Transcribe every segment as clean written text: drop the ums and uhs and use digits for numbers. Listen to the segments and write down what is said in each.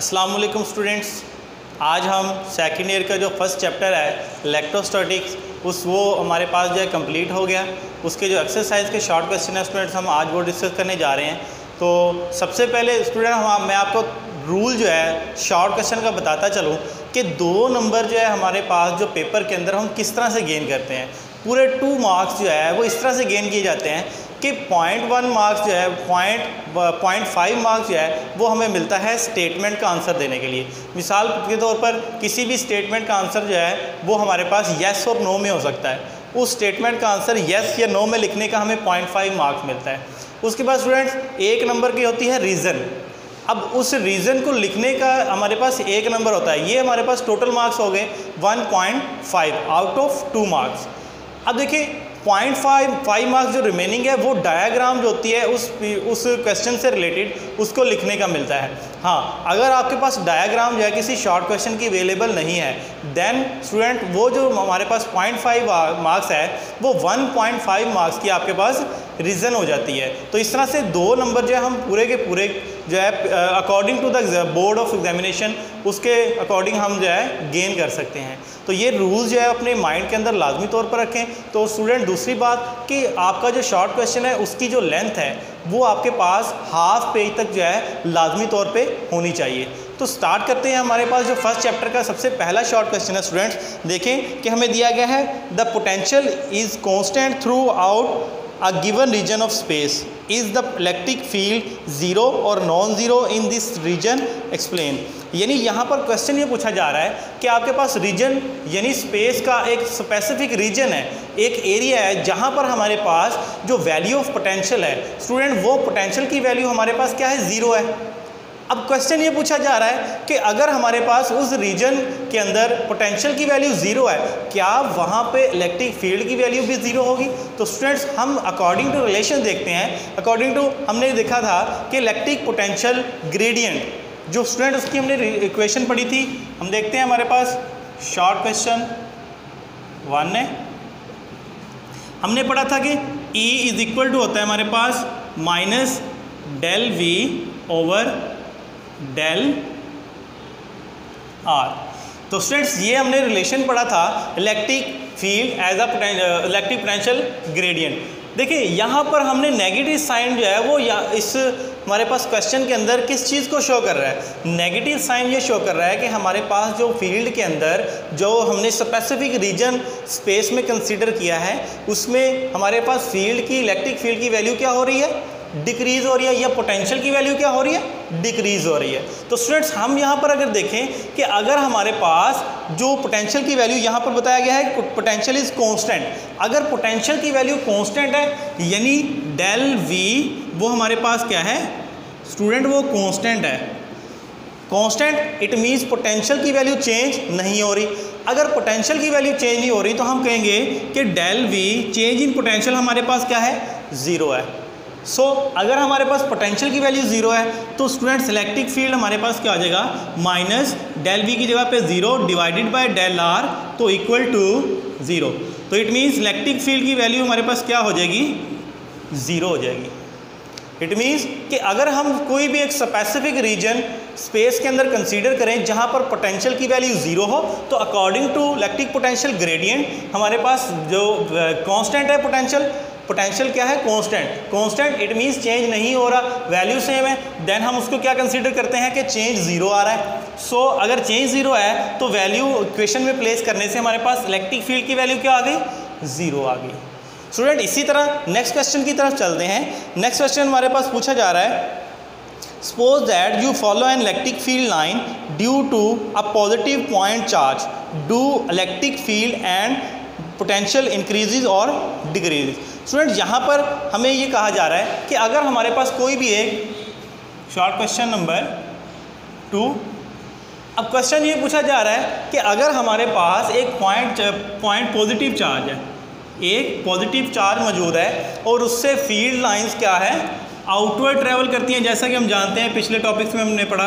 अस्सलाम वालेकुम स्टूडेंट्स। आज हम सेकेंड ईयर का जो फर्स्ट चैप्टर है इलेक्ट्रोस्टैटिक्स वो हमारे पास जो है कंप्लीट हो गया। उसके जो एक्सरसाइज के शॉर्ट क्वेश्चन है स्टूडेंट्स हम आज वो डिस्कस करने जा रहे हैं। तो सबसे पहले स्टूडेंट मैं आपको रूल जो है शॉर्ट क्वेश्चन का बताता चलूँ कि 2 नंबर जो है हमारे पास जो पेपर के अंदर हम किस तरह से गेन करते हैं। पूरे 2 मार्क्स जो है वो इस तरह से गेन किए जाते हैं कि 0.1 मार्क्स जो है 0.5 मार्क्स जो है वो हमें मिलता है स्टेटमेंट का आंसर देने के लिए। मिसाल के तौर पर किसी भी स्टेटमेंट का आंसर जो है वो हमारे पास येस और नो में हो सकता है। उस स्टेटमेंट का आंसर येस या नो में लिखने का हमें 0.5 मार्क्स मिलता है। उसके बाद स्टूडेंट्स 1 नंबर की होती है रीज़न। अब उस रीज़न को लिखने का हमारे पास 1 नंबर होता है। ये हमारे पास टोटल मार्क्स हो गए 1.5 आउट ऑफ 2 मार्क्स। अब देखिए 0.5 मार्क्स जो रिमेनिंग है वो डायग्राम जो होती है उस क्वेश्चन से रिलेटेड उसको लिखने का मिलता है। हाँ, अगर आपके पास डायग्राम जो है किसी शॉर्ट क्वेश्चन की अवेलेबल नहीं है देन स्टूडेंट वो जो हमारे पास 0.5 मार्क्स है वो 1.5 मार्क्स की आपके पास रीज़न हो जाती है। तो इस तरह से 2 नंबर जो है हम पूरे के पूरे जो है according to the board of examination उसके अकॉर्डिंग हम जो है गेन कर सकते हैं। तो ये रूल्स जो है अपने माइंड के अंदर लाजमी तौर पर रखें। तो स्टूडेंट दूसरी बात कि आपका जो शॉर्ट क्वेश्चन है उसकी जो लेंथ है वो आपके पास हाफ पेज तक जो है लाजमी तौर पे होनी चाहिए। तो स्टार्ट करते हैं। हमारे पास जो फर्स्ट चैप्टर का सबसे पहला शॉर्ट क्वेश्चन है स्टूडेंट्स, देखें कि हमें दिया गया है the potential is constant throughout a given region of space. Is the electric field zero or non-zero in this region? Explain. यानी यहाँ पर क्वेश्चन ये पूछा जा रहा है कि आपके पास रीजन यानी स्पेस का एक स्पेसिफिक रीजन है, एक एरिया है जहाँ पर हमारे पास जो वैल्यू ऑफ पोटेंशियल है स्टूडेंट वो पोटेंशियल की वैल्यू हमारे पास क्या है, 0 है। अब क्वेश्चन ये पूछा जा रहा है कि अगर हमारे पास उस रीजन के अंदर पोटेंशियल की वैल्यू 0 है क्या वहाँ पे इलेक्ट्रिक फील्ड की वैल्यू भी 0 होगी। तो स्टूडेंट्स हम अकॉर्डिंग टू रिलेशन देखते हैं। अकॉर्डिंग टू हमने देखा था कि इलेक्ट्रिक पोटेंशियल ग्रेडियंट जो स्टूडेंट उसकी हमने इक्वेशन पढ़ी थी, हम देखते हैं हमारे पास शॉर्ट क्वेश्चन 1 है। हमने पढ़ा था कि E इज इक्वल टू होता है हमारे पास minus del V over del R. तो स्टूडेंट्स ये हमने रिलेशन पढ़ा था electric field as a electric potential gradient. देखिए यहाँ पर हमने नेगेटिव साइन जो है वो इस हमारे पास क्वेश्चन के अंदर किस चीज़ को शो कर रहा है, नेगेटिव साइन ये शो कर रहा है कि हमारे पास जो फील्ड के अंदर जो हमने स्पेसिफिक रीजन स्पेस में कंसीडर किया है उसमें हमारे पास फील्ड की इलेक्ट्रिक फील्ड की वैल्यू क्या हो रही है, डिक्रीज़ हो रही है, या पोटेंशियल की वैल्यू क्या हो रही है, डिक्रीज़ हो रही है। तो स्टूडेंट्स हम यहाँ पर अगर देखें कि अगर हमारे पास जो पोटेंशियल की वैल्यू यहाँ पर बताया गया है पोटेंशियल इज कांस्टेंट, अगर पोटेंशियल की वैल्यू कांस्टेंट है यानी डेल वी वो हमारे पास क्या है स्टूडेंट, वो कांस्टेंट है। कांस्टेंट इट मीन्स पोटेंशियल की वैल्यू चेंज नहीं हो रही। अगर पोटेंशियल की वैल्यू चेंज नहीं हो रही तो हम कहेंगे कि del V change in potential हमारे पास क्या है, 0 है। अगर हमारे पास पोटेंशियल की वैल्यू 0 है तो स्टूडेंट्स इलेक्ट्रिक फील्ड हमारे पास क्या आ जाएगा, माइनस डेल वी की जगह पे 0 डिवाइडेड बाय डेल आर तो इक्वल टू 0। तो इट मीन्स इलेक्ट्रिक फील्ड की वैल्यू हमारे पास क्या हो जाएगी, 0 हो जाएगी। इट मीन्स कि अगर हम कोई भी एक स्पेसिफिक रीजन स्पेस के अंदर कंसीडर करें जहाँ पर पोटेंशियल की वैल्यू 0 हो तो according to electric potential gradient हमारे पास जो कांस्टेंट है पोटेंशियल क्या है, कांस्टेंट इट मीन्स चेंज नहीं हो रहा, वैल्यू सेम है, देन हम उसको क्या कंसीडर करते हैं कि चेंज 0 आ रहा है। अगर चेंज 0 है तो वैल्यू इक्वेशन में प्लेस करने से हमारे पास इलेक्ट्रिक फील्ड की वैल्यू क्या आ गई, 0 आ गई। स्टूडेंट इसी तरह नेक्स्ट क्वेश्चन की तरफ चलते हैं। नेक्स्ट क्वेश्चन हमारे पास पूछा जा रहा है suppose that you follow an electric field line due to a positive point charge, do electric field and potential increases और डिक्रीज। स्टूडेंट यहाँ पर हमें ये कहा जा रहा है कि अगर हमारे पास कोई भी एक शॉर्ट क्वेश्चन नंबर 2, अब क्वेश्चन ये पूछा जा रहा है कि अगर हमारे पास एक पॉइंट पॉजिटिव चार्ज है, एक पॉजिटिव चार्ज मौजूद है और उससे फील्ड लाइंस क्या है, आउटवर्ड ट्रेवल करती हैं। जैसा कि हम जानते हैं पिछले टॉपिक्स में हमने पढ़ा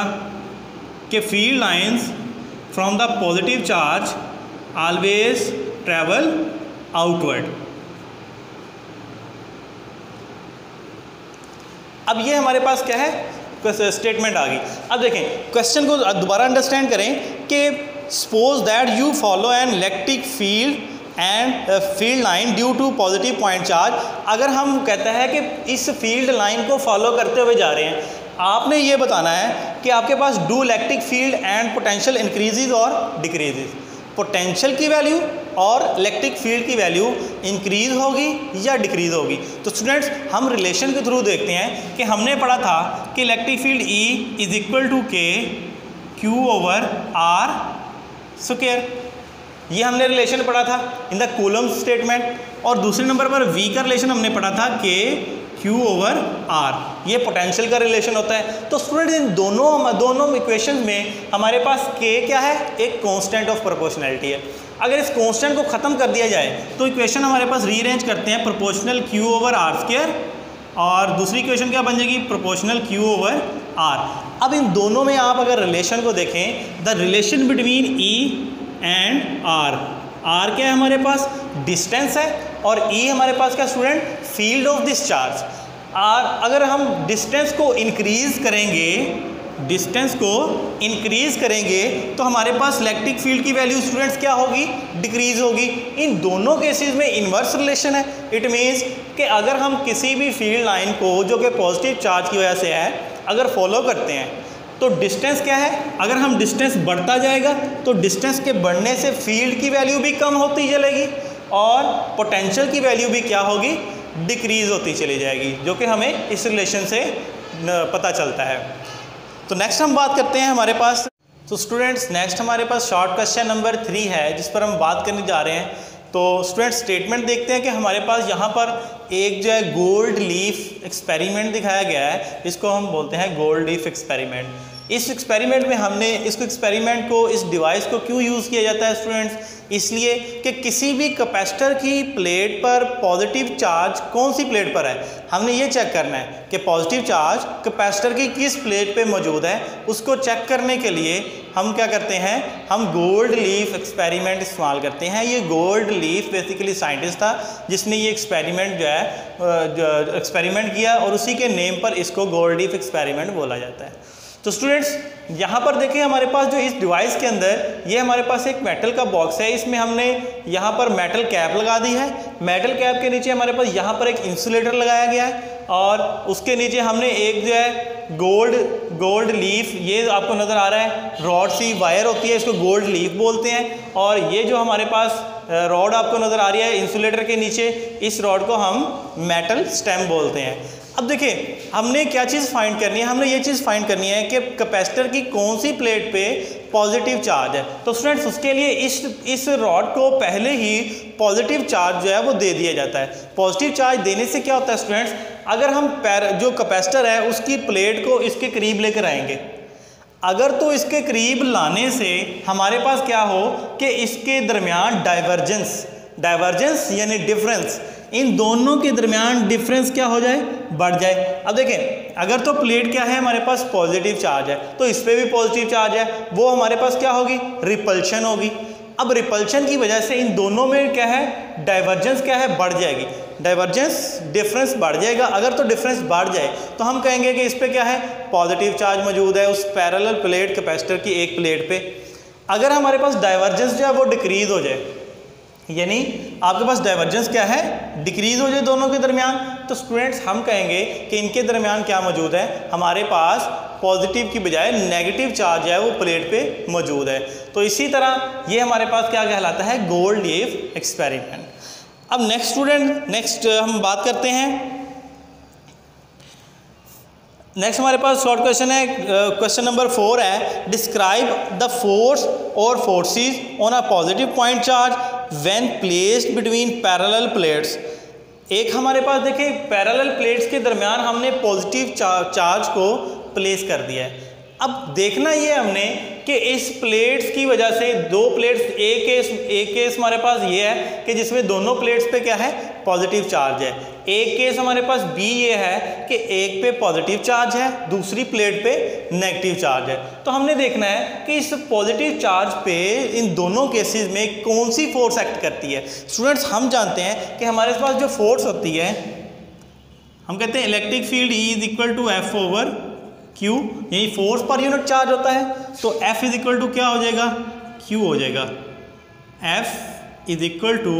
कि field lines from the positive charge always travel outward. अब ये हमारे पास क्या है, स्टेटमेंट आ गई। अब देखें क्वेश्चन को दोबारा अंडरस्टैंड करें कि suppose that you follow an electric field and field line due to positive point charge. अगर हम कहते हैं कि इस फील्ड लाइन को फॉलो करते हुए जा रहे हैं, आपने ये बताना है कि आपके पास do electric field and potential increases और डिक्रीजेज। पोटेंशियल की वैल्यू और इलेक्ट्रिक फील्ड की वैल्यू इंक्रीज होगी या डिक्रीज होगी। तो स्टूडेंट्स हम रिलेशन के थ्रू देखते हैं कि हमने पढ़ा था कि electric field E is equal to k q over r square, ये हमने रिलेशन पढ़ा था इन द कूलम स्टेटमेंट। और दूसरे नंबर पर V का रिलेशन हमने पढ़ा था के क्यू ओवर आर, ये पोटेंशियल का रिलेशन होता है। तो स्टूडेंट इन दोनों इक्वेशन में हमारे पास के क्या है, एक कांस्टेंट ऑफ प्रोपोर्शनैलिटी है। अगर इस कांस्टेंट को ख़त्म कर दिया जाए तो इक्वेशन हमारे पास रीअरेंज करते हैं proportional q over r square, और दूसरी इक्वेशन क्या बन जाएगी, प्रोपोर्शनल क्यू ओवर आर। अब इन दोनों में आप अगर रिलेशन को देखें, the relation between E and r, r क्या है हमारे पास, डिस्टेंस है, और E हमारे पास क्या student, field of this charge. R अगर हम डिस्टेंस को इंक्रीज करेंगे तो हमारे पास इलेक्ट्रिक फील्ड की वैल्यू स्टूडेंट्स क्या होगी, डिक्रीज होगी। इन दोनों केसेस में इन्वर्स रिलेशन है। इट मीन्स कि अगर हम किसी भी फील्ड लाइन को जो कि पॉजिटिव चार्ज की वजह से है अगर फॉलो करते हैं तो डिस्टेंस क्या है, अगर हम डिस्टेंस बढ़ता जाएगा तो डिस्टेंस के बढ़ने से फील्ड की वैल्यू भी कम होती चलेगी और पोटेंशियल की वैल्यू भी क्या होगी, डिक्रीज होती चली जाएगी, जो कि हमें इस रिलेशन से पता चलता है। तो नेक्स्ट हम बात करते हैं हमारे पास, तो स्टूडेंट्स नेक्स्ट हमारे पास शॉर्ट क्वेश्चन नंबर 3 है जिस पर हम बात करने जा रहे हैं। तो स्टूडेंट्स स्टेटमेंट देखते हैं कि हमारे पास यहाँ पर एक जो है गोल्ड लीफ एक्सपेरिमेंट दिखाया गया है, इसको हम बोलते हैं गोल्ड लीफ एक्सपेरिमेंट। इस एक्सपेरिमेंट में हमने एक्सपेरिमेंट को, इस डिवाइस को क्यों यूज़ किया जाता है स्टूडेंट्स, इसलिए कि किसी भी कैपेसिटर की प्लेट पर पॉजिटिव चार्ज कौन सी प्लेट पर है, हमने ये चेक करना है कि पॉजिटिव चार्ज कैपेसिटर की किस प्लेट पे मौजूद है। उसको चेक करने के लिए हम क्या करते हैं, हम गोल्ड लीफ एक्सपेरिमेंट इस्तेमाल करते हैं। ये गोल्ड लीफ बेसिकली साइंटिस्ट था जिसने ये एक्सपेरिमेंट जो है एक्सपेरिमेंट किया और उसी के नेम पर इसको गोल्ड लीफ एक्सपेरिमेंट बोला जाता है। तो स्टूडेंट्स यहाँ पर देखिए हमारे पास जो इस डिवाइस के अंदर ये हमारे पास एक मेटल का बॉक्स है, इसमें हमने यहाँ पर मेटल कैप लगा दी है। मेटल कैप के नीचे हमारे पास यहाँ पर एक इंसुलेटर लगाया गया है और उसके नीचे हमने एक जो है गोल्ड लीफ, ये आपको नज़र आ रहा है रॉड सी वायर होती है, इसको गोल्ड लीफ बोलते हैं। और ये जो हमारे पास रॉड आपको नज़र आ रही है इंसुलेटर के नीचे, इस रॉड को हम मेटल स्टेम बोलते हैं। अब देखिए हमने क्या चीज़ फाइंड करनी है, हमने ये चीज़ फाइंड करनी है कि कैपेसिटर की कौन सी प्लेट पे पॉजिटिव चार्ज है। तो स्टूडेंट्स उसके लिए इस रॉड को पहले ही पॉजिटिव चार्ज जो है वो दे दिया जाता है। पॉजिटिव चार्ज देने से क्या होता है स्टूडेंट्स, अगर हम जो कैपेसिटर है उसकी प्लेट को इसके करीब लेकर आएंगे, अगर तो इसके करीब लाने से हमारे पास क्या हो कि इसके दरमियान डाइवर्जेंस यानी डिफरेंस, इन दोनों के दरमियान डिफरेंस क्या हो जाए, बढ़ जाए। अब देखें अगर तो प्लेट क्या है हमारे पास पॉजिटिव चार्ज है तो इस पर भी पॉजिटिव चार्ज है, वो हमारे पास क्या होगी, रिपल्शन होगी। अब रिपल्शन की वजह से इन दोनों में क्या है, डाइवर्जेंस क्या है, बढ़ जाएगी, डाइवर्जेंस डिफरेंस बढ़ जाएगा। अगर तो डिफरेंस बढ़ जाए तो हम कहेंगे कि इस पर क्या है, पॉजिटिव चार्ज मौजूद है उस पैरेलल प्लेट कैपेसिटर की एक प्लेट पे। अगर हमारे पास डाइवर्जेंस जो है वो डिक्रीज हो जाए, यानी आपके पास डाइवर्जेंस क्या है, डिक्रीज हो जाए दोनों के दरमियान, तो स्टूडेंट्स हम कहेंगे कि इनके दरमियान क्या मौजूद है, हमारे पास पॉजिटिव की बजाय नेगेटिव चार्ज है वो प्लेट पे मौजूद है। तो इसी तरह ये हमारे पास क्या कहलाता है, गोल्ड लीफ एक्सपेरिमेंट। अब नेक्स्ट हम बात करते हैं, नेक्स्ट हमारे पास शॉर्ट क्वेश्चन है, क्वेश्चन नंबर 4 है, डिस्क्राइब द फोर्स और forces on a positive point charge when placed between parallel plates. एक हमारे पास देखिए पैरेलल प्लेट्स के दरमियान हमने पॉजिटिव चार्ज को प्लेस कर दिया है। अब देखना ये हमने कि इस प्लेट्स की वजह से दो प्लेट्स, एक केस हमारे पास ये है कि जिसमें दोनों प्लेट्स पे क्या है, पॉजिटिव चार्ज है। एक केस हमारे पास बी ये है कि एक पे पॉजिटिव चार्ज है, दूसरी प्लेट पे नेगेटिव चार्ज है। तो हमने देखना है कि इस पॉजिटिव चार्ज पे इन दोनों केसेस में कौन सी फोर्स एक्ट करती है। स्टूडेंट्स हम जानते हैं कि हमारे पास जो फोर्स होती है, हम कहते हैं electric field E is equal to F over Q, यही फोर्स पर यूनिट चार्ज होता है, तो F इज इक्वल टू क्या हो जाएगा, Q हो जाएगा, F is equal to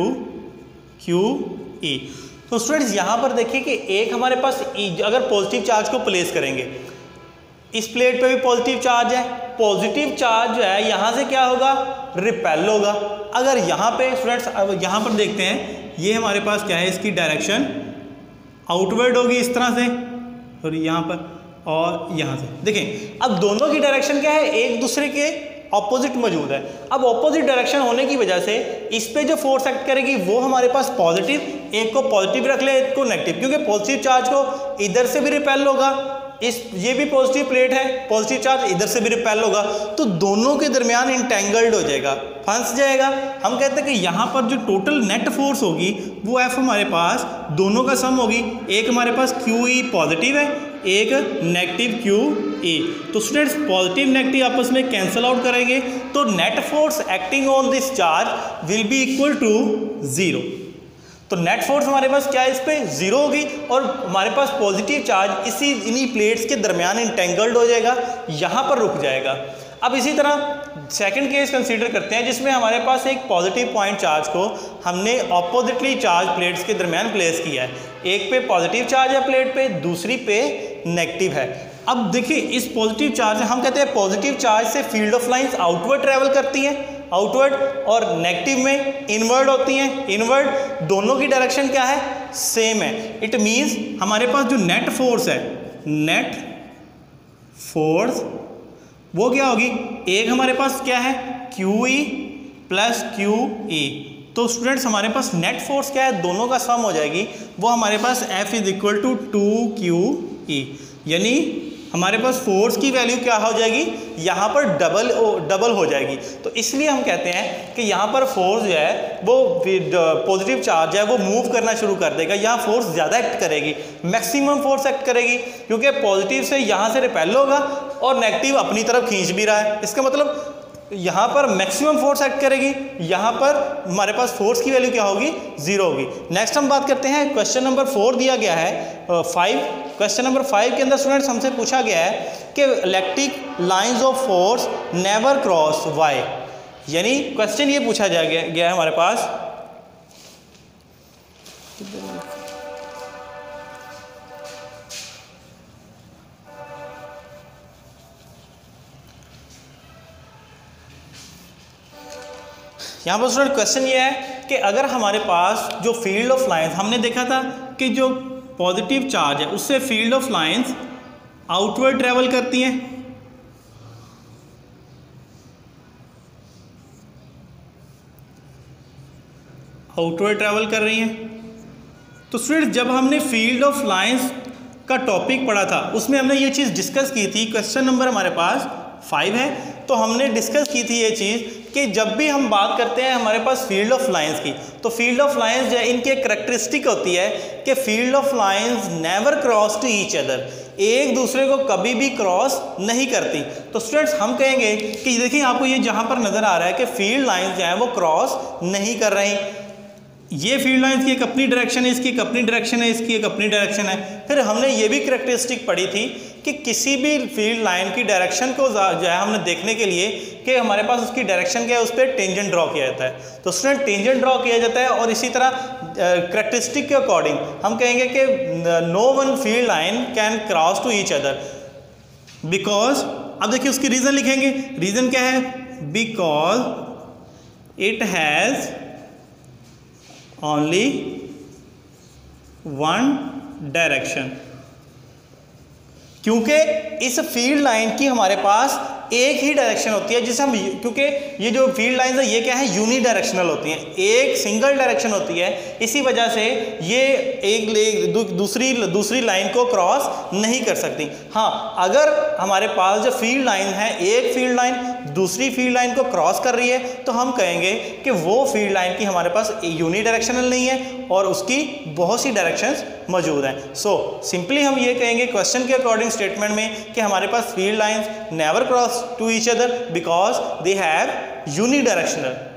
QE। तो स्टूडेंट्स यहाँ पर देखिए कि एक हमारे पास अगर पॉजिटिव चार्ज को प्लेस करेंगे, इस प्लेट पे भी पॉजिटिव चार्ज है, पॉजिटिव चार्ज जो है यहाँ से क्या होगा, रिपेल होगा। अगर यहाँ पे स्टूडेंट्स अब यहाँ पर देखते हैं, ये हमारे पास क्या है, इसकी डायरेक्शन आउटवर्ड होगी इस तरह से, और यहाँ पर और यहाँ से देखें, अब दोनों की डायरेक्शन क्या है, एक दूसरे के ऑपोजिट मौजूद है। अब ऑपोजिट डायरेक्शन होने की वजह से इस पे जो फोर्स एक्ट करेगी वो हमारे पास पॉजिटिव, एक को पॉजिटिव रख ले, एक को नेगेटिव, क्योंकि पॉजिटिव चार्ज को इधर से भी रिपेल होगा, ये भी पॉजिटिव प्लेट है, पॉजिटिव चार्ज इधर से भी रिपेल होगा, तो दोनों के दरमियान इंटेंगल्ड हो जाएगा, फंस जाएगा। हम कहते हैं कि यहाँ पर जो टोटल नेट फोर्स होगी वो F हमारे पास दोनों का सम होगी, एक हमारे पास QE पॉजिटिव है, एक नेगेटिव QE। तो स्टूडेंट्स पॉजिटिव नेगेटिव आपस में कैंसिल आउट करेंगे, तो net force acting on this charge will be equal to 0। तो नेट फोर्स हमारे पास क्या है, इस पे 0 होगी, और हमारे पास पॉजिटिव चार्ज इन्हीं प्लेट्स के दरमियान इंटेंगल्ड हो जाएगा, यहाँ पर रुक जाएगा। अब इसी तरह सेकंड केस कंसीडर करते हैं, जिसमें हमारे पास एक पॉजिटिव पॉइंट चार्ज को हमने ऑपोजिटली चार्ज प्लेट्स के दरमियान प्लेस किया है, एक पे पॉजिटिव चार्ज है प्लेट पे, दूसरी पे नेगेटिव है। अब देखिए इस पॉजिटिव चार्ज, हम कहते हैं पॉजिटिव चार्ज से field of lines outward travel करती हैं, आउटवर्ड, और नेगेटिव में इनवर्ड होती हैं, इनवर्ड। दोनों की डायरेक्शन क्या है, सेम है। इट मींस हमारे पास जो नेट फोर्स है, नेट फोर्स वो क्या होगी, एक हमारे पास क्या है QE प्लस QE। तो स्टूडेंट्स हमारे पास नेट फोर्स क्या है, दोनों का सम हो जाएगी, वो हमारे पास F is equal to 2QE, यानी हमारे पास फोर्स की वैल्यू क्या हो जाएगी, यहाँ पर डबल हो जाएगी। तो इसलिए हम कहते हैं कि यहाँ पर फोर्स जो है वो पॉजिटिव चार्ज है वो मूव करना शुरू कर देगा, यहाँ फोर्स ज़्यादा एक्ट करेगी, मैक्सिमम फोर्स एक्ट करेगी, क्योंकि पॉजिटिव से यहाँ से रिपेल होगा और नेगेटिव अपनी तरफ खींच भी रहा है। इसका मतलब यहाँ पर मैक्सिमम फोर्स एक्ट करेगी, यहाँ पर हमारे पास फोर्स की वैल्यू क्या होगी, 0 होगी। नेक्स्ट हम बात करते हैं, क्वेश्चन नंबर 4 दिया गया है 5। क्वेश्चन नंबर 5 के अंदर स्टूडेंट्स हमसे पूछा गया है कि electric lines of force never cross why, यानी क्वेश्चन ये पूछा गया है हमारे पास, यहाँ पर स्टूडेंट क्वेश्चन ये है कि अगर हमारे पास जो फील्ड ऑफ लाइंस, हमने देखा था कि जो पॉजिटिव चार्ज है उससे field of lines outward travel करती हैं, आउटवर्ड ट्रेवल कर रही हैं। तो स्टूडेंट जब हमने फील्ड ऑफ लाइंस का टॉपिक पढ़ा था उसमें हमने ये चीज़ डिस्कस की थी, क्वेश्चन नंबर हमारे पास 5 है, तो हमने डिस्कस की थी ये चीज़ कि जब भी हम बात करते हैं हमारे पास फील्ड ऑफ लाइंस की, तो फील्ड ऑफ लाइंस जो है इनकी एक करैक्टरिस्टिक होती है कि field of lines never cross to each other, एक दूसरे को कभी भी क्रॉस नहीं करती। तो स्टूडेंट्स हम कहेंगे कि देखिए आपको ये जहाँ पर नज़र आ रहा है कि फील्ड लाइंस जो है वो क्रॉस नहीं कर रही, ये फील्ड लाइंस की एक अपनी डायरेक्शन है, इसकी एक अपनी डायरेक्शन है, इसकी एक अपनी डायरेक्शन है। फिर हमने ये भी करैक्टरिस्टिक पढ़ी थी कि किसी भी फील्ड लाइन की डायरेक्शन को जो है हमने देखने के लिए कि हमारे पास उसकी डायरेक्शन क्या है, उस पर टेंजेंट ड्रॉ किया जाता है। तो स्टूडेंट टेंजेंट ड्रॉ किया जाता है, और इसी तरह करैक्टरिस्टिक के अकॉर्डिंग हम कहेंगे कि no one field line can cross to each other because, अब देखिए उसकी रीज़न लिखेंगे, रीज़न क्या है, because it has only one direction, क्योंकि इस फील्ड लाइन की हमारे पास एक ही डायरेक्शन होती है, जिसे हम, क्योंकि ये जो फील्ड लाइंस है ये क्या है, यूनी डायरेक्शनल होती हैं, एक सिंगल डायरेक्शन होती है, इसी वजह से ये एक दूसरी लाइन को क्रॉस नहीं कर सकती। हाँ, अगर हमारे पास जो फील्ड लाइन है, एक फील्ड लाइन दूसरी फील्ड लाइन को क्रॉस कर रही है, तो हम कहेंगे कि वो फील्ड लाइन की हमारे पास यूनी डायरेक्शनल नहीं है और उसकी बहुत सी डायरेक्शंस मौजूद हैं। सो सिंपली हम ये कहेंगे क्वेश्चन के अकॉर्डिंग स्टेटमेंट में कि हमारे पास field lines never cross to each other because they have uni directional